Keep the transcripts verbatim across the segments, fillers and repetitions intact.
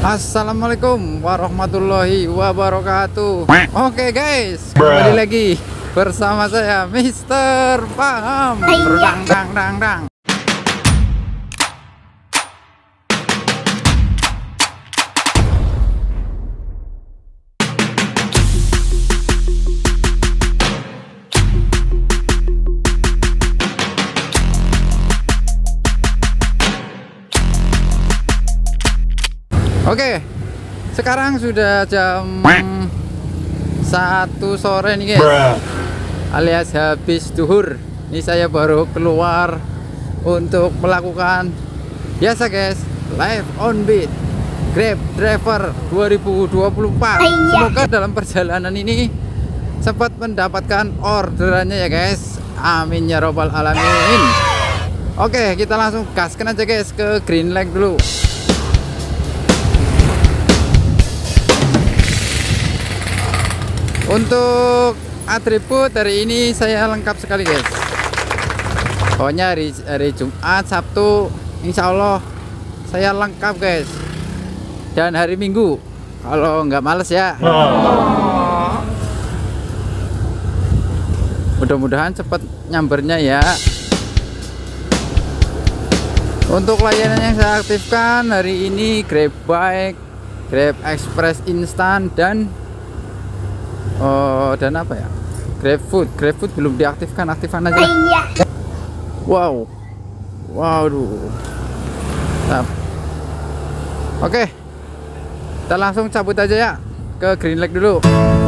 Assalamualaikum warahmatullahi wabarakatuh. Oke guys, kembali lagi bersama saya Mister Paham. Dang dang dang dang. Oke, sekarang sudah jam satu sore nih guys, alias habis duhur. Ini saya baru keluar untuk melakukan biasa guys, live on beat Grab Driver dua ribu dua puluh empat. Semoga dalam perjalanan ini sempat mendapatkan orderannya ya guys. Amin ya robbal alamin. Oke, kita langsung gaskan aja guys ke green light dulu. Untuk atribut hari ini saya lengkap sekali guys. Pokoknya hari, hari Jumat, Sabtu insya Allah saya lengkap guys. Dan hari Minggu kalau nggak males ya. Mudah-mudahan cepat nyambernya ya. Untuk layanan yang saya aktifkan hari ini Grab Bike, Grab Express Instan, dan Oh, dan apa ya? GrabFood, GrabFood belum diaktifkan, aktifkan aja. Wow, waduh. Nah. Oke, kita langsung cabut aja ya ke green light dulu.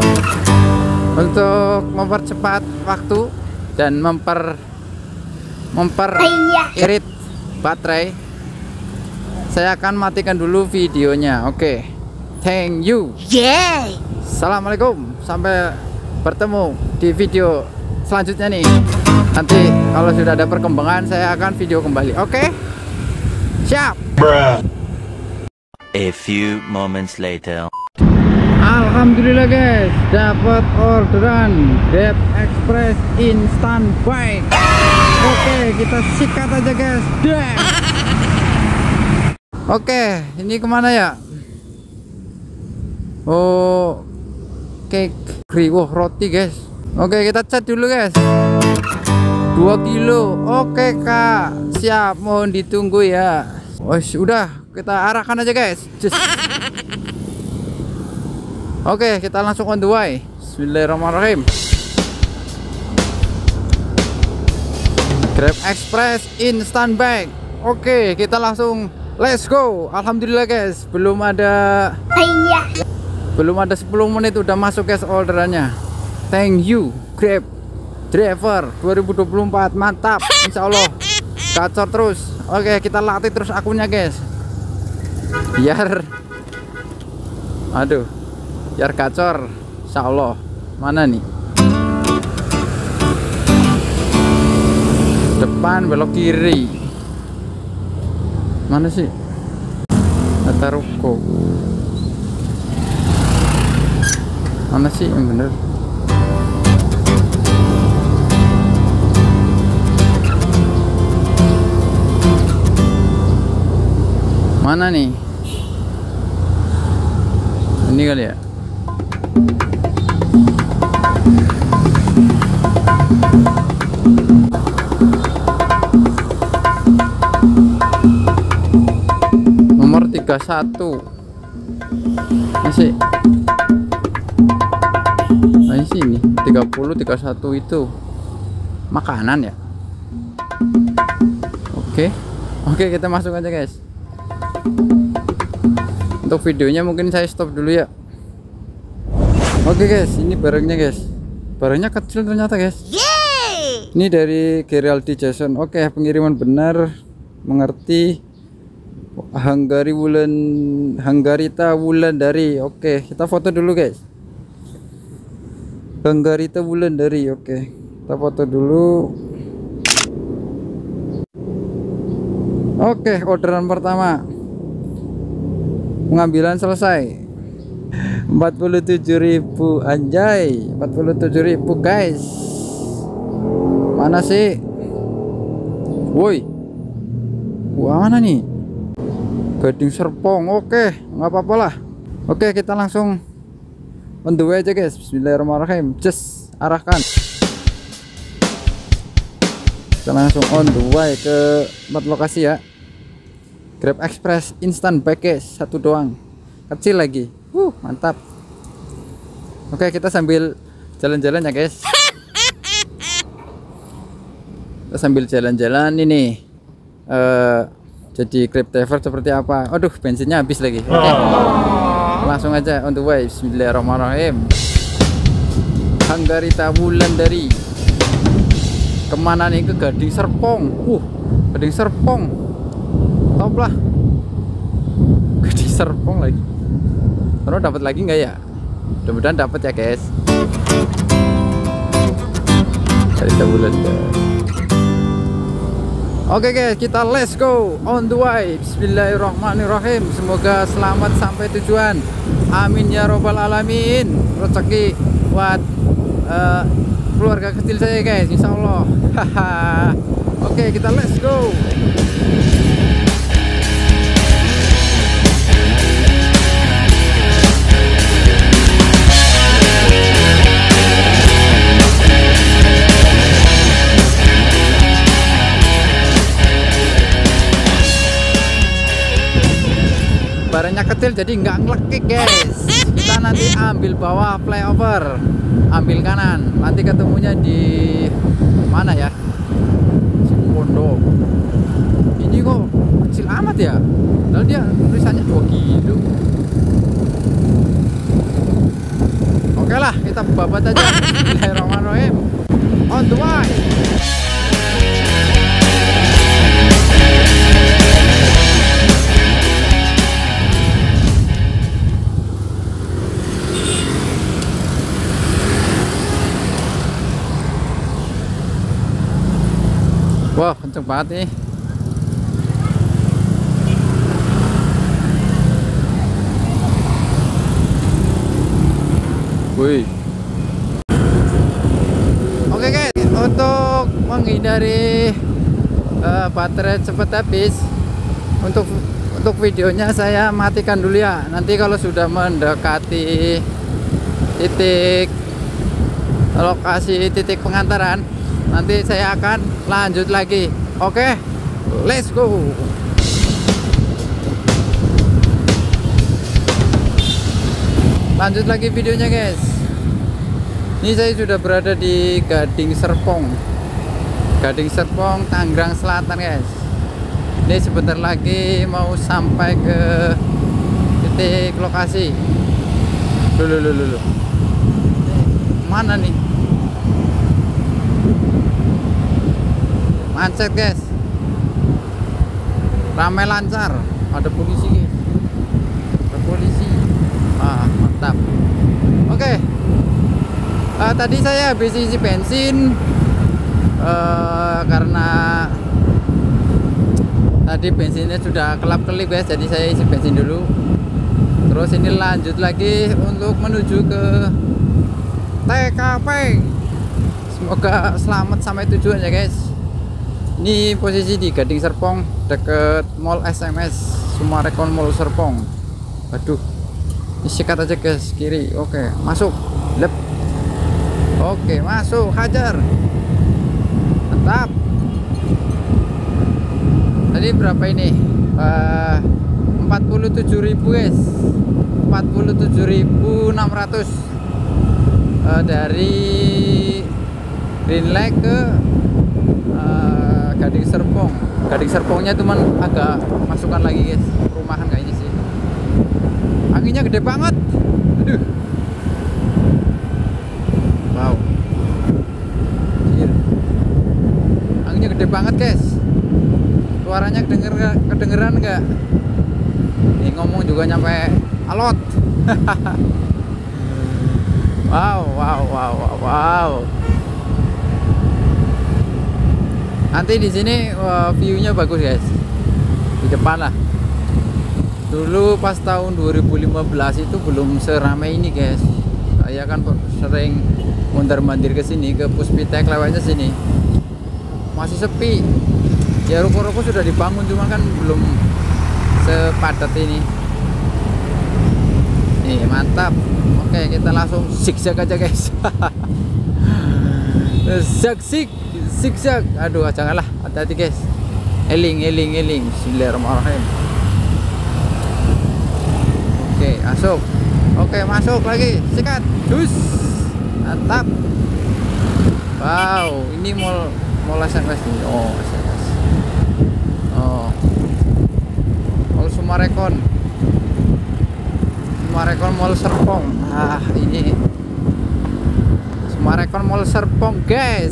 Untuk mempercepat waktu dan memper memper irit baterai, saya akan matikan dulu videonya. Oke, thank you. Yeah. Assalamualaikum, sampai bertemu di video selanjutnya nih. Nanti kalau sudah ada perkembangan saya akan video kembali. Oke, siap. A few moments later. Alhamdulillah guys, dapat orderan Grab Express Instan Bike. Oke, kita sikat aja guys. Oke, ini kemana ya? Oh, cake kriwoh roti guys. Oke, kita cat dulu guys. Dua kilo. Oke kak, siap, mohon ditunggu ya. Wes udah, kita arahkan aja guys. Just. Oke, kita langsung on the way. Bismillahirrahmanirrahim. Grab Express Instan Bike. Oke, kita langsung let's go. Alhamdulillah guys, belum ada Belum ada sepuluh menit udah masuk guys orderannya. Thank you Grab Driver dua ribu dua puluh empat. Mantap, insya Allah gacor terus. Oke, kita latih terus akunnya guys, biar aduh biar gacor insya Allah. Mana nih? Depan belok kiri. Mana sih? Tata ruko. Mana sih yang bener? Mana nih? Ini kali ya? Nomor tiga puluh satu. Masih nah, sini tiga puluh tiga puluh satu itu makanan ya. Oke, oke, kita masuk aja guys. Untuk videonya mungkin saya stop dulu ya. Oke guys, ini barangnya guys. Barangnya kecil ternyata guys. Yeay! Ini dari Geraldi Jason. Oke, pengiriman benar, mengerti. Hanggari Wulan, Hanggarita Wulandari. Oke, kita foto dulu guys. Hanggarita Wulandari. Oke, kita foto dulu. Oke, orderan pertama pengambilan selesai. Empat puluh tujuh ribu. Anjay, empat puluh tujuh ribu guys. Mana sih? Woi, wah mana nih? Gading Serpong. Oke, nggak apa-apa lah. Oke, kita langsung on the way aja guys. Bismillahirrahmanirrahim. Just arahkan. Kita langsung on the way ke tempat lokasi ya. Grab Express instant package satu doang, kecil lagi. Uh, mantap. Oke, kita sambil jalan-jalan ya guys. Kita sambil jalan-jalan ini. Uh, jadi Grab driver seperti apa? Aduh, bensinnya habis lagi. Oke, langsung aja on the way. Bismillahirrahmanirrahim. Hanggarita Wulandari. Kemana nih? Ke Gading Serpong. Uh, Gading Serpong. Top lah. Gading Serpong lagi. Terus dapat lagi nggak ya? Mudah-mudahan dapat ya guys. Hanggarita Wulandari. Oke guys, kita let's go on the way. Bismillahirrahmanirrahim. Semoga selamat sampai tujuan. Amin ya robbal alamin. Rezeki buat uh, keluarga kecil saya guys, insya Allah. Haha. Oke, kita let's go. Barangnya kecil jadi nggak ngelekik guys. Kita nanti ambil bawah flyover, ambil kanan, nanti ketemunya di mana ya? Cipondo. Ini kok kecil amat ya? Padahal dia tulisannya dua kilo. Oke lah, kita babat aja. Bismillahirrahmanirrahim. On the way. Wah, kenceng banget nih. Wih. Oke guys, untuk menghindari uh, baterai cepat habis, untuk untuk videonya saya matikan dulu ya. Nanti kalau sudah mendekati titik lokasi titik pengantaran, nanti saya akan lanjut lagi. Oke, let's go. Lanjut lagi videonya guys. Ini saya sudah berada di Gading Serpong. Gading Serpong, Tangerang Selatan guys. Ini sebentar lagi mau sampai ke titik lokasi. Dulu dulu dulu. Mana nih? Macet guys, ramai lancar, ada polisi guys, ada polisi. Ah, mantap. Oke, uh, tadi saya habis isi bensin uh, karena tadi bensinnya sudah kelap-kelip guys, jadi saya isi bensin dulu. Terus ini lanjut lagi untuk menuju ke T K P. Semoga selamat sampai tujuan ya guys. Ini posisi di Gading Serpong, deket Mall S M S, Sumarekon Mall Serpong. Aduh, ini sikat aja guys, kiri. Oke, masuk. Lep. Oke, masuk, hajar. Mantap. Tadi berapa ini? Uh, empat puluh tujuh ribu guys, empat puluh tujuh ribu enam ratus uh, dari Green Lake ke uh, Gading Serpong. Gading Serpongnya cuman agak masukkan lagi guys, perumahan kayaknya sih. Anginnya gede banget. Aduh. Wow. Anjir. Anginnya gede banget guys. Suaranya kedenger, kedengeran nggak? Ini ngomong juga nyampe alot. Wow, wow, wow, wow, wow. Nanti di sini uh, view-nya bagus guys. Di depan lah. Dulu pas tahun dua ribu lima belas itu belum seramai ini guys. Saya kan sering mondar-mandir ke sini, ke Puspitek lewatnya sini. Masih sepi. Ya ruko-ruko sudah dibangun, cuma kan belum se padat ini. Nih mantap. Oke, kita langsung zigzag aja guys. Zigzag, zigzag. Aduh, janganlah, hati-hati guys. Eling, eling, eling. Bismillahirrahmanirrahim. Oke, masuk. Oke, masuk lagi. Sikat. Dus. Mantap. Wow, ini mall mall S M S nih. Oh, S M S. Oh. Mall Sumarekon. Sumarekon Mall Serpong. Ah, ini Sumarekon Mall Serpong, guys.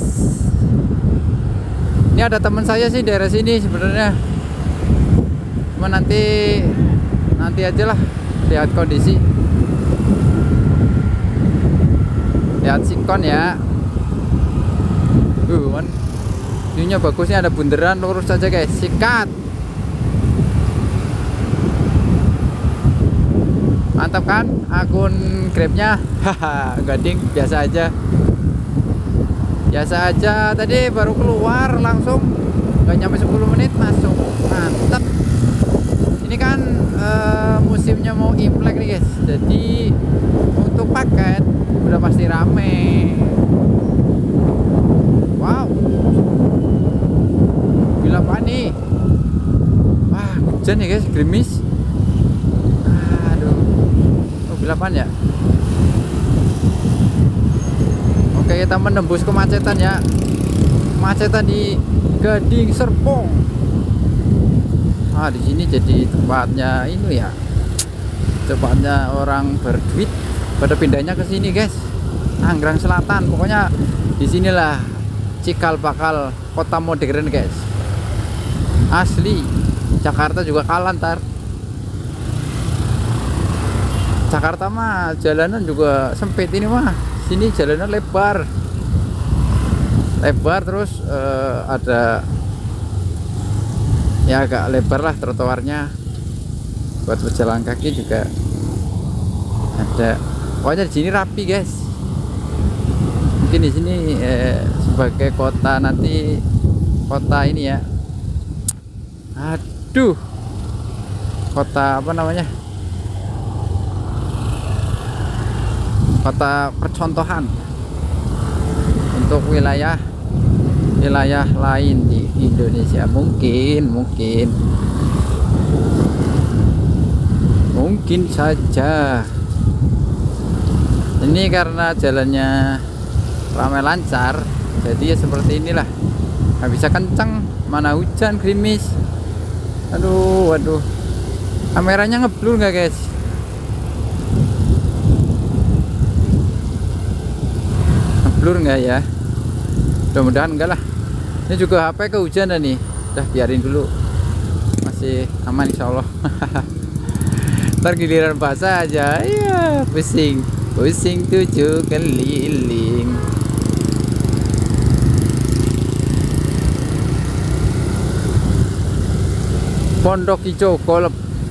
Ini ada teman saya sih daerah sini sebenarnya. Cuma nanti nanti aja lah, lihat kondisi. Lihat sikon ya. Uh, kan. View-nya bagusnya, ada bundaran, lurus saja guys. Sikat. Mantap kan akun Grabnya? Haha, gading biasa aja. Biasa aja, tadi baru keluar langsung nggak nyampe sepuluh menit masuk. Mantap. Ini kan uh, musimnya mau Imlek nih guys. Jadi untuk paket udah pasti rame. Wow. Bila apa nih? Wah, hujan ya guys, gerimis. Aduh. Oh, bila apa ya? Oke, kita menembus kemacetan ya. Kemacetan di Gading Serpong. Ah, di sini jadi tempatnya ini ya. Tempatnya orang berduit pada pindahnya ke sini, guys. Tangerang Selatan. Pokoknya di sinilah cikal bakal kota modern, guys. Asli. Jakarta juga kalah ntar. Jakarta mah jalanan juga sempit, ini mah. Sini jalanan lebar. Lebar terus uh, ada ya agak lebar lah trotoarnya. Buat berjalan kaki juga ada. Pokoknya di sini rapi, guys. Mungkin di sini eh, sebagai kota nanti, kota ini ya. Aduh. Kota apa namanya? Kota percontohan untuk wilayah wilayah lain di Indonesia. Mungkin mungkin mungkin saja ini karena jalannya ramai lancar, jadi ya seperti inilah. Nggak bisa kencang, mana hujan gerimis. Aduh, waduh, kameranya ngeblur nggak guys? Ngeblur nggak ya? Mudah-mudahan enggak lah. Ini juga H P kehujanan nih. Udah biarin dulu, masih aman insya Allah. Ntar giliran basah aja, ya pusing pusing tujuh keliling. Pondok Hijau Golf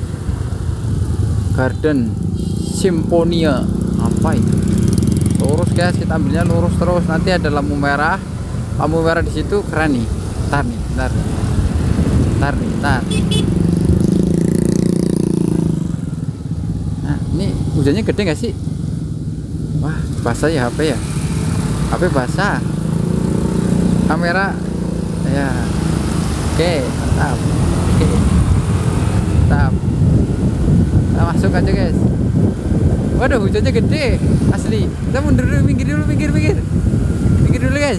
Garden Simfonia, apa itu? Lurus guys, kita ambilnya lurus terus. Nanti ada lampu merah, lampu merah di situ keren nih. Ntar nih, ntar, ntar nih, ntar. Nah, ini hujannya gede nggak sih? Wah, basah ya H P ya. H P basah. Kamera, ya. Oke, mantap. Oke, mantap. Kita masuk aja guys. Waduh, hujannya gede, asli. Kita mundur dulu, minggir dulu, minggir, minggir, minggir dulu guys.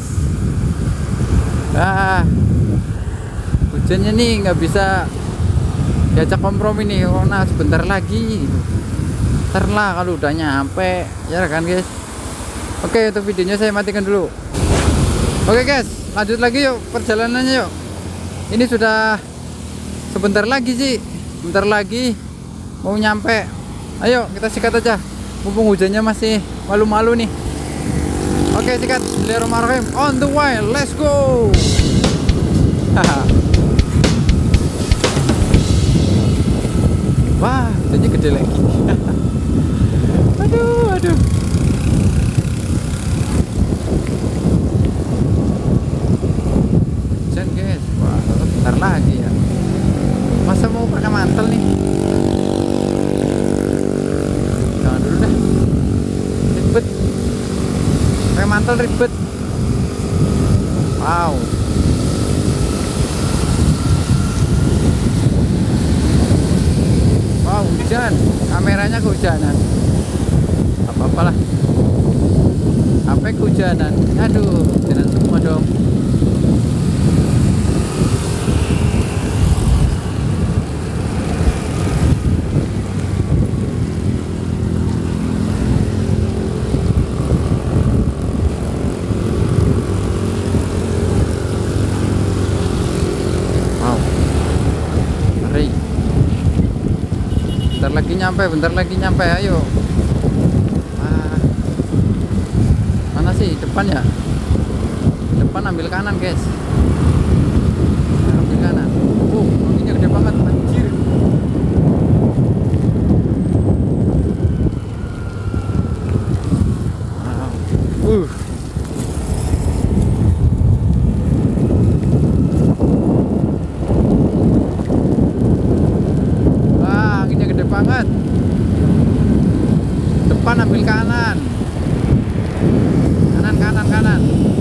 Ah, hujannya nih nggak bisa diajak kompromi nih. Oh, nah sebentar lagi, ntar lah kalau udah nyampe, ya kan guys. Oke, untuk videonya saya matikan dulu. Oke guys, lanjut lagi yuk perjalanannya yuk. Ini sudah sebentar lagi sih, sebentar lagi mau nyampe. Ayo kita sikat aja, mumpung hujannya masih malu-malu nih. Oke, sikat. Bismillahirrahmanirrahim. On the way, let's go. Wah, hujannya gede lagi. Aduh, aduh. Hujan guys. Wah, bentar lagi ya. Masa mau pakai mantel nih? bakal ribet. Wow. Wow, hujan. Kameranya kehujanan. Apa-apalah. Sampai kehujanan. Aduh, hujanan semua dong. Bentar lagi nyampe, bentar lagi nyampe, ayo. Ah, mana sih depan ya? Depan ambil kanan guys. Ambil kanan. Oh, anginnya gede banget, anjir. Wow. Uh. Banget. Depan ambil kanan. Kanan kanan kanan.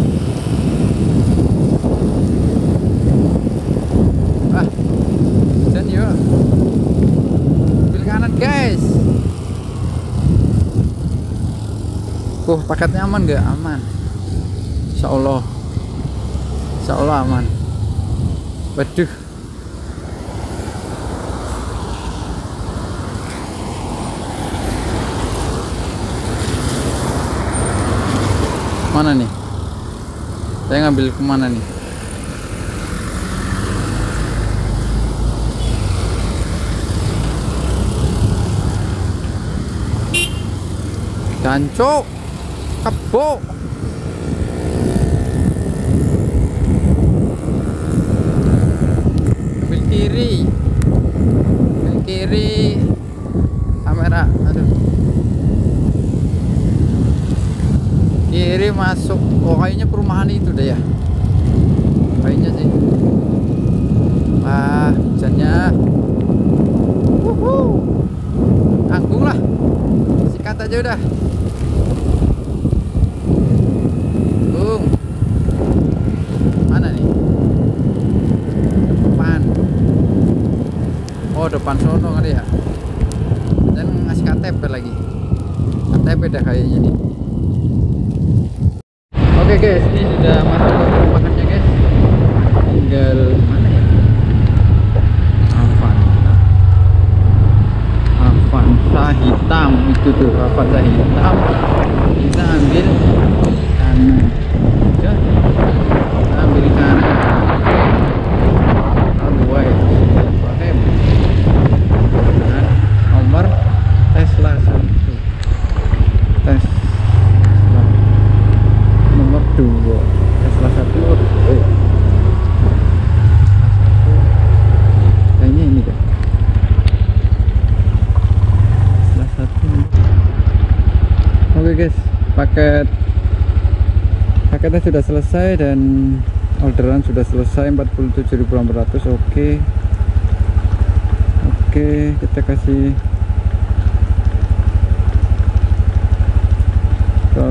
Ah. Dan yuk. Ambil kanan, guys. Uh, paketnya aman nggak? Aman. Insya Allah. Insya Allah aman. Waduh. Mana nih? Saya ngambil kemana nih? Gancok, kebo. Ambil kiri, ambil kiri. Kamera, aduh. Kiri masuk. Oh, kayaknya perumahan itu deh ya. Kayaknya sih. Wah, hujannya. Wuhu. Tanggung lah. Sikat aja udah. Bung. Mana nih? Depan. Oh, depan sono kali ya. Dan ngasih K T P lagi. K T P dah kayaknya nih. Oke guys, ini sudah masuk ke perumahannya guys. Tinggal mana ya? Avanza. Avanza hitam itu tuh, Avanza hitam. Kita ambil kanan. Ya. Kita ambil kanan. Alway. Pakai nomor Tesla satu. Tes dua Tesla satu. Oh, kayaknya ini deh Tesla satu. Oke guys, paket paketnya sudah selesai dan orderan sudah selesai empat puluh tujuh ribu delapan ratus. Oke oke kita kasih ke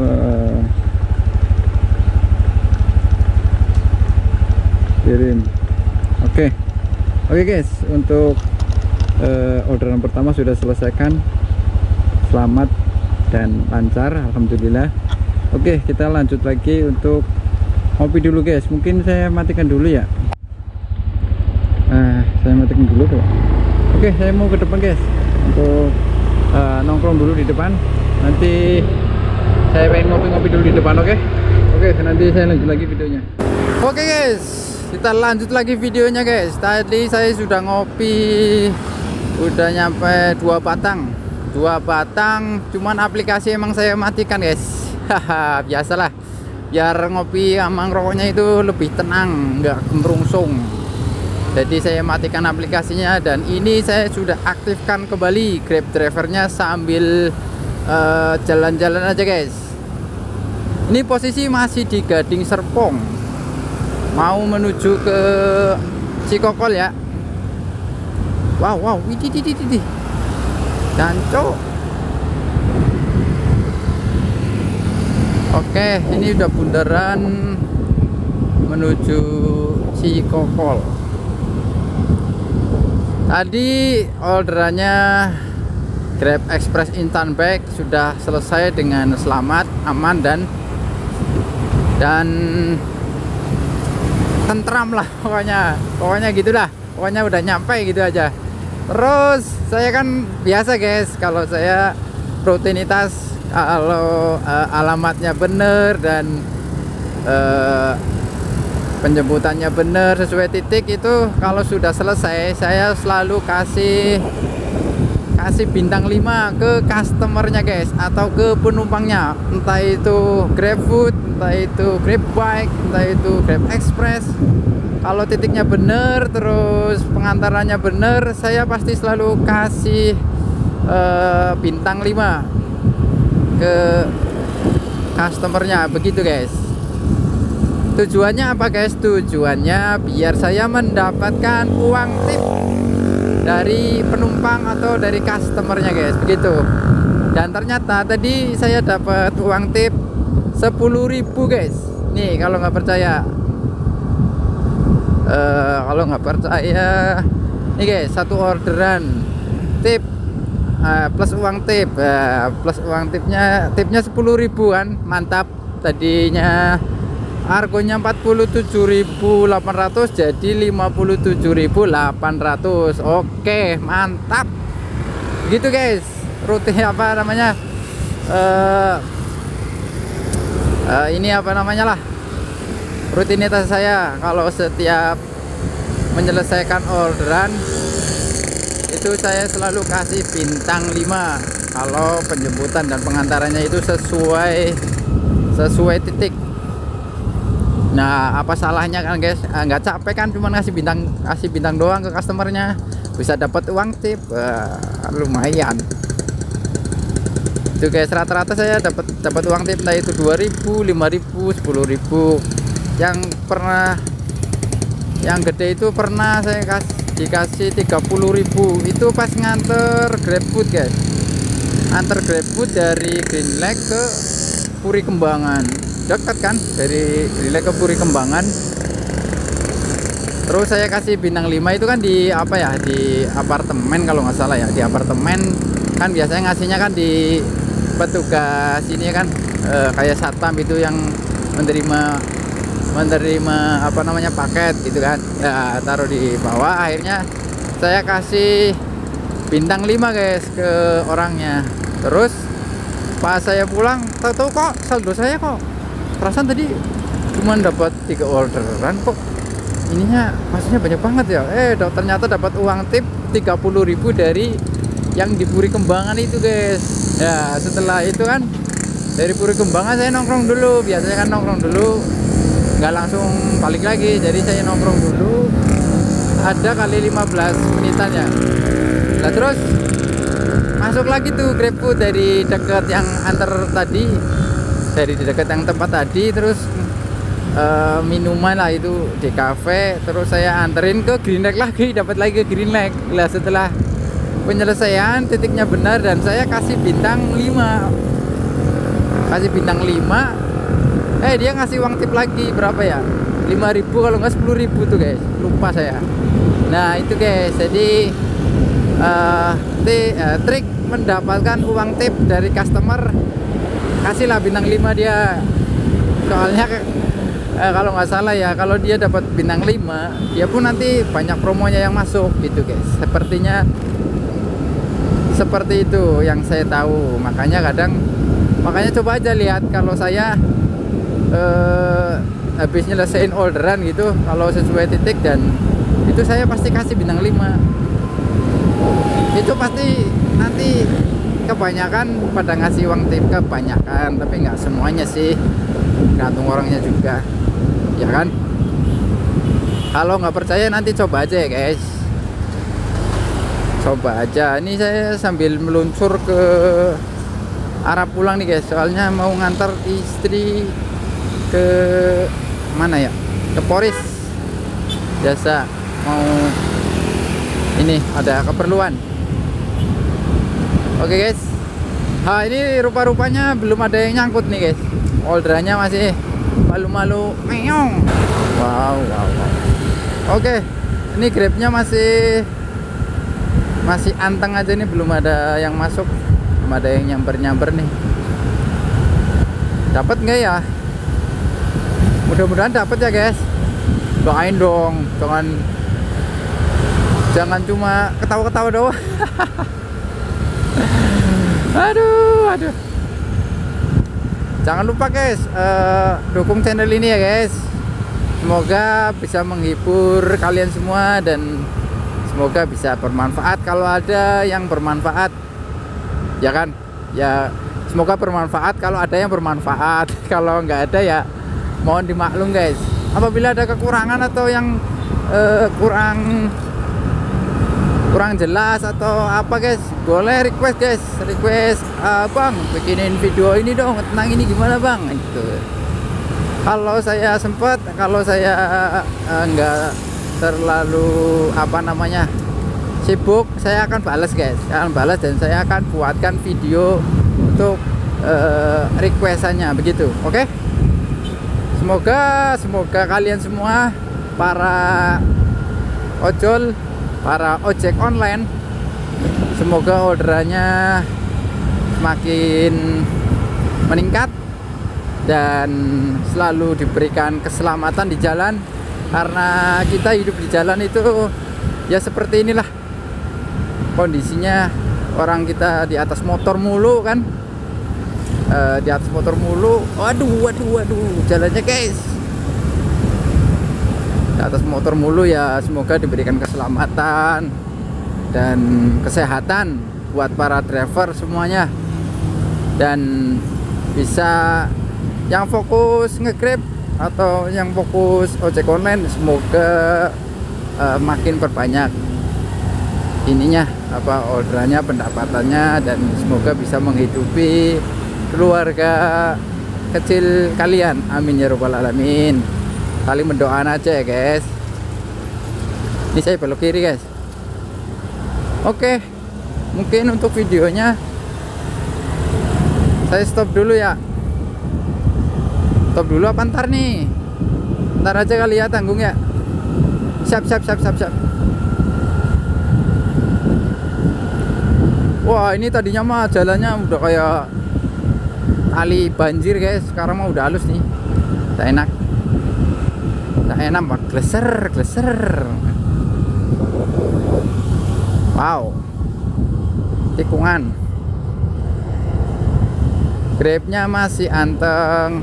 kirim. Oke, oke guys, untuk uh, orderan pertama sudah selesaikan, selamat dan lancar, alhamdulillah. Oke, kita lanjut lagi untuk ngopi dulu guys. Mungkin saya matikan dulu ya. Nah, saya matikan dulu tuh. Oke, saya mau ke depan guys untuk uh, nongkrong dulu di depan. Nanti saya pengen ngopi-ngopi dulu di depan. Oke, oke, nanti saya lanjut lagi videonya. Oke guys, kita lanjut lagi videonya guys. Tadi saya sudah ngopi, udah nyampe dua batang dua batang, cuman aplikasi emang saya matikan guys. Haha, biasalah, biar ngopi sama ngerokoknya itu lebih tenang, nggak gemerungsung. Jadi saya matikan aplikasinya, dan ini saya sudah aktifkan kembali Grab drivernya sambil jalan-jalan uh, aja guys. Ini posisi masih di Gading Serpong, mau menuju ke Cikokol ya. Wow wow, widih widih widih, Danco. Oke, ini udah bundaran menuju Cikokol. Tadi orderannya Grab Express Instant Bag sudah selesai dengan selamat, aman dan dan tentram lah pokoknya. Pokoknya gitulah. Pokoknya udah nyampe gitu aja. Terus saya kan biasa guys, kalau saya rutinitas kalau uh, alamatnya bener dan uh, penjemputannya bener sesuai titik, itu kalau sudah selesai saya selalu kasih kasih bintang lima ke customernya guys, atau ke penumpangnya, entah itu GrabFood, entah itu GrabBike, entah itu Grab Express. Kalau titiknya bener terus pengantarannya bener, saya pasti selalu kasih uh, bintang lima ke customernya, begitu guys. Tujuannya apa guys? Tujuannya biar saya mendapatkan uang tip dari penumpang atau dari customernya guys, begitu. Dan ternyata tadi saya dapat uang tip sepuluh ribu guys. Nih kalau nggak percaya, uh, kalau nggak percaya nih guys, satu orderan tip uh, plus uang tip, uh, plus uang tipnya tipnya sepuluh ribuan, mantap. Tadinya harganya empat puluh tujuh ribu delapan ratus jadi lima puluh tujuh ribu delapan ratus. Oke, mantap. Gitu guys. Rutin apa namanya? Uh, uh, ini apa namanya lah? Rutinitas saya kalau setiap menyelesaikan orderan itu saya selalu kasih bintang lima kalau penjemputan dan pengantarannya itu sesuai sesuai titik. Nah, apa salahnya kan guys? Nggak capek kan, cuma ngasih bintang kasih bintang doang ke customernya, bisa dapat uang tip. Wah, lumayan itu guys. Rata-rata saya dapat dapat uang tip, entah itu dua ribu, lima ribu, sepuluh ribu. Yang pernah yang gede itu pernah saya kasih dikasih tiga puluh ribu, itu pas nganter GrabFood guys. Antar GrabFood dari Green Lake ke Puri Kembangan, dekat kan dari Green Lake ke Puri Kembangan. Terus saya kasih bintang lima itu kan di apa ya, di apartemen kalau nggak salah ya, di apartemen kan biasanya ngasihnya kan di petugas ini kan, e, kayak satpam itu yang menerima menerima apa namanya paket gitu kan ya, taruh di bawah. Akhirnya saya kasih bintang lima guys ke orangnya. Terus pas saya pulang, tahu-tahu kok saldo saya kok perasaan tadi cuma dapat tiga orderan, kok ininya maksudnya banyak banget ya. Eh ternyata dapat uang tip tiga puluh ribu dari yang di Puri Kembangan itu guys. Ya setelah itu kan dari Puri Kembangan saya nongkrong dulu, biasanya kan nongkrong dulu nggak langsung balik lagi, jadi saya nongkrong dulu ada kali lima belas menitan ya. Nah terus masuk lagi tuh GrabFood dari dekat yang antar tadi, dari dekat yang tempat tadi. Terus uh, minuman lah itu di cafe, terus saya anterin ke Green Lake lagi, dapat lagi ke Green Lake. Lah setelah penyelesaian titiknya benar dan saya kasih bintang lima, kasih bintang lima, eh dia ngasih uang tip lagi berapa ya, lima ribu kalau nggak sepuluh ribu tuh guys, lupa saya. Nah itu guys, jadi uh, uh, trik mendapatkan uang tip dari customer, kasihlah bintang lima dia. Soalnya uh, kalau nggak salah ya, kalau dia dapat bintang lima dia pun nanti banyak promonya yang masuk gitu guys. Sepertinya seperti itu yang saya tahu. Makanya kadang makanya coba aja lihat, kalau saya Uh, habis nyelesain orderan gitu, kalau sesuai titik dan itu saya pasti kasih bintang lima. Itu pasti nanti kebanyakan pada ngasih uang tip, kebanyakan, tapi nggak semuanya sih, gantung orangnya juga ya kan. Kalau nggak percaya nanti coba aja ya guys, coba aja. Ini saya sambil meluncur ke arah pulang nih guys, soalnya mau ngantar istri ke mana ya, ke Poris jasa, mau ini ada keperluan. Oke guys, nah ini rupa-rupanya belum ada yang nyangkut nih guys. Oldranya masih malu-malu meong. Wow, wow, wow. Oke, ini grabnya masih masih anteng aja nih, belum ada yang masuk, belum ada yang nyamper-nyamper nih. Dapat nggak ya? Mudah-mudahan dapat ya guys. Doain dong, jangan jangan cuma ketawa-ketawa doang. Aduh, aduh. Jangan lupa guys, uh, dukung channel ini ya guys. Semoga bisa menghibur kalian semua dan semoga bisa bermanfaat. Kalau ada yang bermanfaat, ya kan? Ya semoga bermanfaat kalau ada yang bermanfaat. Kalau nggak ada ya mohon dimaklum guys. Apabila ada kekurangan atau yang uh, kurang kurang jelas atau apa guys, boleh request guys, request uh, bang bikinin video ini dong tentang ini gimana bang, itu kalau saya sempat, kalau saya uh, nggak terlalu apa namanya sibuk, saya akan balas guys, saya akan balas dan saya akan buatkan video untuk uh, requestannya begitu. Oke okay? Semoga semoga kalian semua para ojol, para ojek online, semoga orderannya semakin meningkat dan selalu diberikan keselamatan di jalan, karena kita hidup di jalan itu ya seperti inilah kondisinya. Orang kita di atas motor mulu kan, e, di atas motor mulu, waduh waduh waduh jalannya guys, di atas motor mulu ya. Semoga diberikan keselamatan dan kesehatan buat para driver semuanya, dan bisa yang fokus nge-grab atau yang fokus ojek online, semoga uh, makin berbanyak ininya apa orderannya, pendapatannya, dan semoga bisa menghidupi keluarga kecil kalian. Amin ya robbal alamin. Saling mendoakan aja ya guys. Ini saya belok kiri guys. Oke, mungkin untuk videonya saya stop dulu ya. Stop dulu apa ntar nih? Ntar aja kali ya, tanggung ya. Siap siap siap siap siap. Wah, ini tadinya mah jalannya udah kayak kali banjir guys, sekarang mah udah halus nih. Tak enak. Tak enak pak, gleser gleser. Wow, tikungan. Grabnya masih anteng.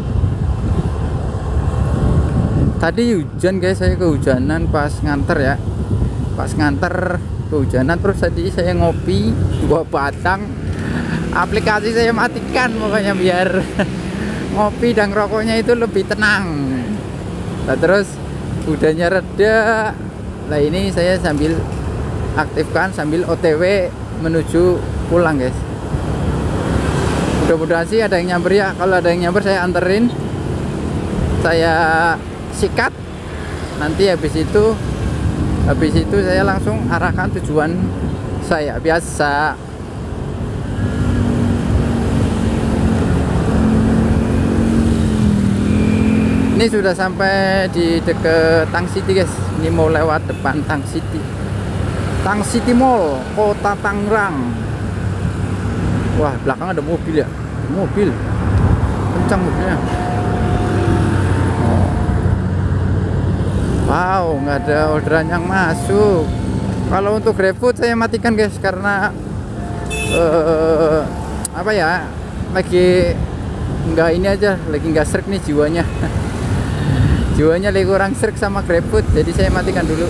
Tadi hujan guys, saya kehujanan pas nganter ya, pas nganter kehujanan. Terus tadi saya ngopi dua batang, aplikasi saya matikan pokoknya biar ngopi dan rokoknya itu lebih tenang. Nah, terus udahnya reda, nah ini saya sambil aktifkan sambil O T W menuju pulang guys. Mudah-mudahan sih ada yang nyamper ya. Kalau ada yang nyamper saya anterin, saya sikat, nanti habis itu habis itu saya langsung arahkan tujuan saya biasa. Ini sudah sampai di deket Tang City guys. Ini mau lewat depan Tang City, Tang City Mall, Kota Tangerang. Wah, belakang ada mobil ya, mobil kencang mobilnya. Wow, nggak ada orderan yang masuk. Kalau untuk GrabFood saya matikan guys, karena uh, apa ya, lagi nggak ini aja, lagi nggak serk nih jiwanya. Jiwanya lagi kurang serk sama GrabFood, jadi saya matikan dulu.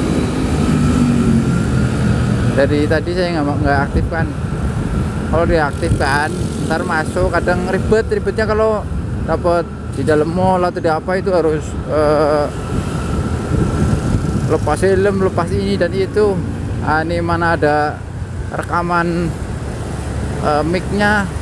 Dari tadi saya nggak nggak aktifkan. Kalau diaktifkan ntar masuk, kadang ribet ribetnya kalau dapat di dalam mall atau di apa, itu harus uh, lepas helm, lepas ini dan itu. Ah, ini mana ada rekaman uh, mic-nya